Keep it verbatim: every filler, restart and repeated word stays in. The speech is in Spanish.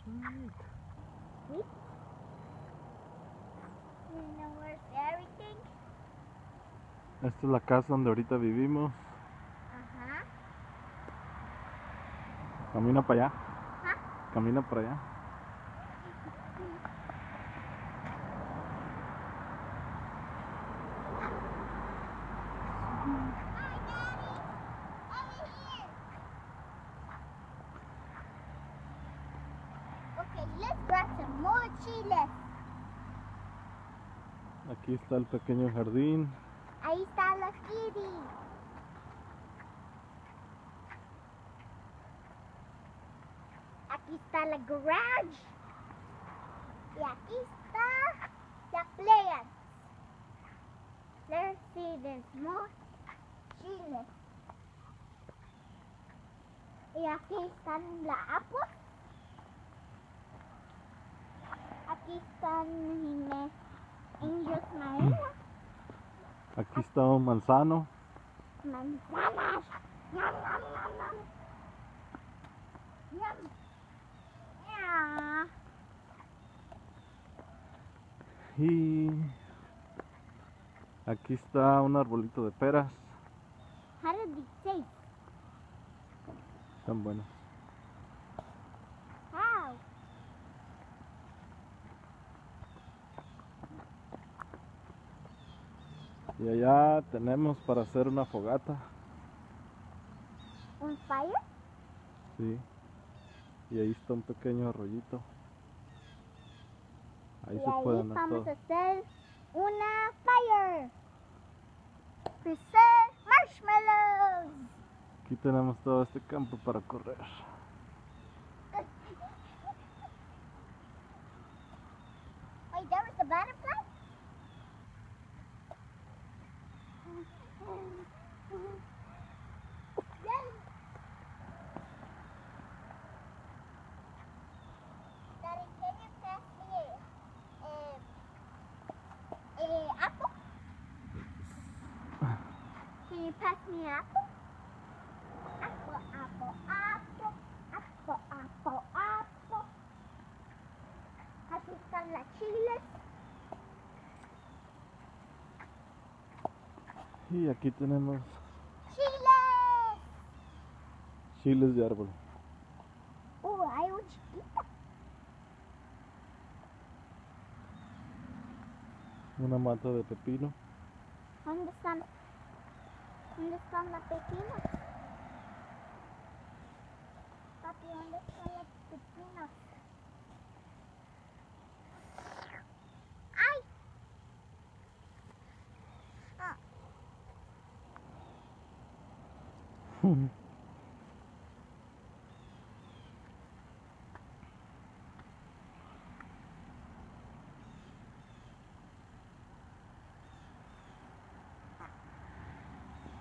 Sweet. Sweet? You know where's everything? Esta es la casa donde ahorita vivimos. Ajá. Camina para allá. ¿Ah? Camina para allá. Okay, let's grab some more chiles. Aquí está el pequeño jardín. Ahí está la kitty. Aquí está la garage. Y aquí está la playa. Let's see, there's more chiles. Y aquí están la apple. Aquí están mis Angels Marina. Aquí está un manzano. Manzanas. Yum, yum, yum, yum. Yum. Yeah. Y aquí está un arbolito de peras. How did they taste? Están buenos. How? Y allá tenemos para hacer una fogata. On fire? Sí. Y ahí está un pequeño arroyito. Ahí Y se ahí pueden vamos hacer. a hacer una fire. Preserve marshmallows. Aquí tenemos todo este campo para correr. Wait, there was a butterfly? Daddy, can you pass me a, a, a apple? Can you pass me an apple? Apple, apple, apple, apple, apple, apple. Aquí están las chiles. Y aquí tenemos ¡Chiles! chiles de árbol. Oh, hay un chiquito. Una mata de pepino. ¿Dónde están? ¿Dónde están las pepinas? Papi, ¿dónde están las pepinas? ¡Ay! Ah.